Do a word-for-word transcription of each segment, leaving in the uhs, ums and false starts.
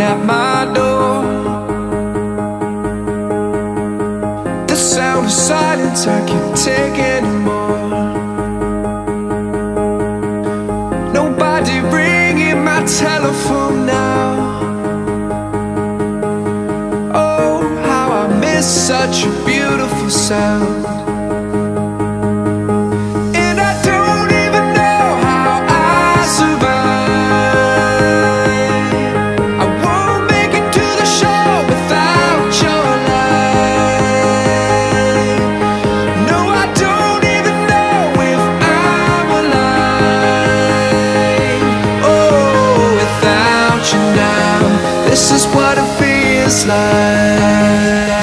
at my door. The sound of silence I can't take anymore. Nobody ringing my telephone now. Oh, how I miss such a beautiful sound. This is what it feels like.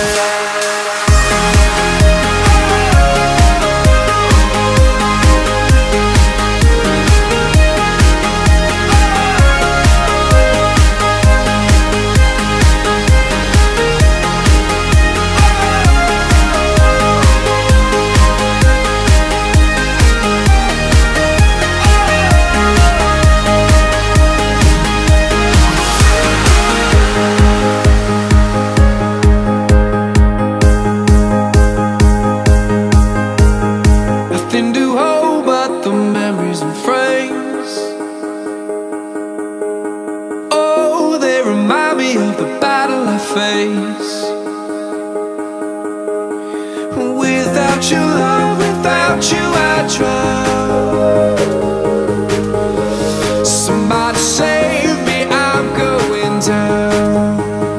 Nothing to hold but the memories and frames. Oh, they remind me of the battle I face. Without your love, without you I drown. Somebody save me, I'm going down.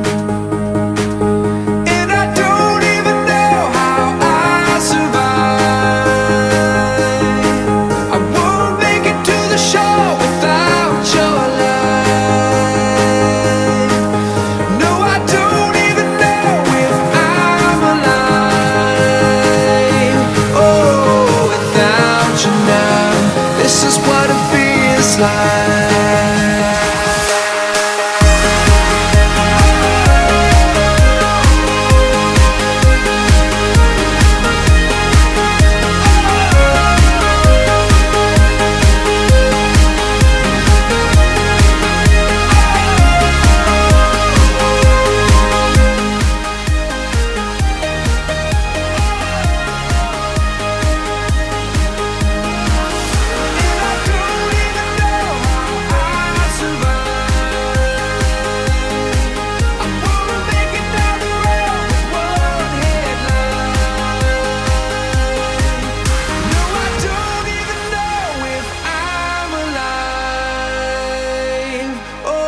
This is what it feels like.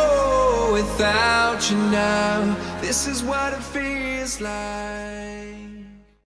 Without you now, this is what it feels like.